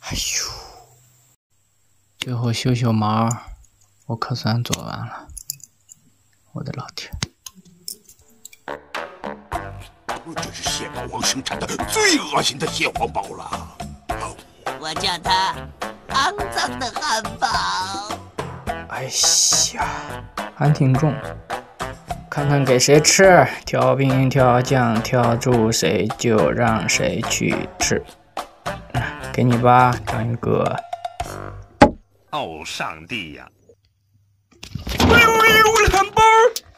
哎呦，最后修修毛，我可算做完了。我的老天！ 这是蟹堡王生产的最恶心的蟹黄堡了。 我叫它肮脏的汉堡。 哎呀，还挺重。看看给谁吃，调兵调将调住谁就让谁去吃。给你吧，章鱼哥。 哦，上帝呀！ 哎呦，我的汉堡！